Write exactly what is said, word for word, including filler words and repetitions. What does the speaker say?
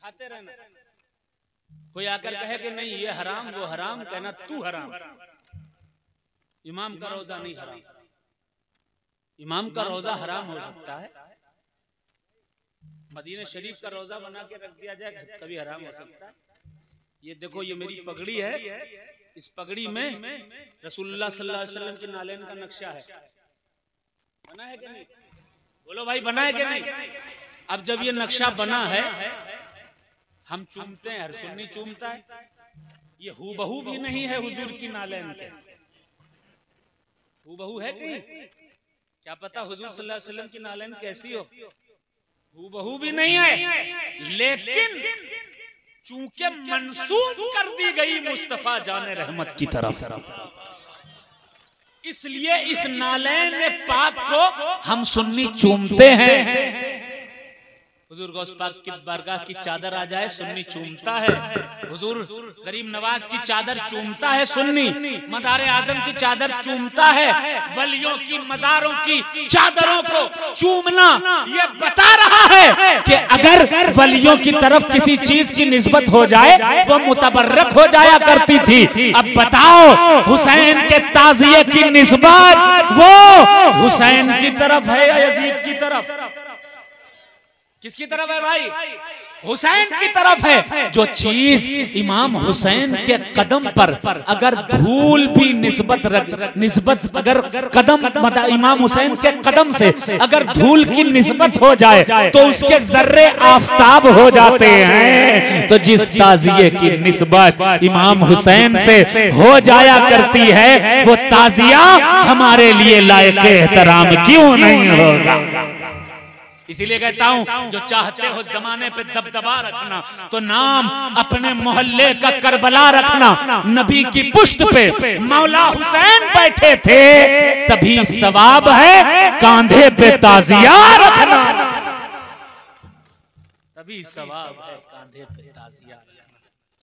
खाते रहना। कोई आकर कहे कि नहीं ये हराम वो हराम, कहना तू हराम। इमाम का रोजा नहीं हराम। इमाम का रोजा हराम हो सकता है, मदीना शरीफ का रोजा बना के रख दिया जाए कभी हराम हो सकता है। ये देखो ये मेरी पगड़ी है, इस पगड़ी में रसूलुल्लाह सल्लल्लाहु अलैहि वसल्लम के नालेन का नक्शा है। बना है कि नहीं? बोलो भाई बना है कि नहीं? अब जब ये नक्शा बना है हम चूमते हैं, हर सुन्नी चूमता है। ये हूबहू भी नहीं है हुजूर की नालेन के। हूबहू है कहीं? क्या पता हुजूर सल्लल्लाहु अलैहि वसल्लम की नालेन कैसी हो, हूबहू भी नहीं है, लेकिन चूंकि मंसूब कर दी गई मुस्तफा जाने रहमत की तरफ, इसलिए इस नालेन पाक को हम सुन्नी चूमते हैं। हुजूर गौस पाक की बारगाह की चादर आ जाए सुन्नी चूमता है, हुजूर गरीब नवाज की चादर चूमता है सुन्नी, मदारे आजम की चादर चूमता है। वलियों की मजारों की चादरों को चूमना ये बता रहा है कि अगर वलियों की तरफ किसी चीज की निस्बत हो जाए वो मुतबर्रक हो जाया करती थी। अब बताओ हुसैन के ताजिए की निस्बत वो हुसैन की तरफ है या यजीद की तरफ? किसकी तरफ है भाई? हुसैन की तरफ है। जो चीज इमाम हुसैन के कदम पर अगर धूल भी निस्बत निस्बत अगर कदम इमाम हुसैन के कदम से अगर धूल की निस्बत हो जाए तो उसके जर्रे आफताब हो जाते हैं। तो जिस ताजिए की निस्बत इमाम हुसैन से हो जाया करती है वो ताजिया हमारे लिए लायक एहतराम क्यों नहीं होगा? इसीलिए कहता हूं जो चाहते हो जमाने पे दबदबा रखना तो नाम अपने मोहल्ले का करबला रखना। नबी की पुश्त पे मौला हुसैन बैठे थे तभी सवाब है कांधे पे ताजिया रखना, तभी सवाब है कांधे पे ताजिया रखना।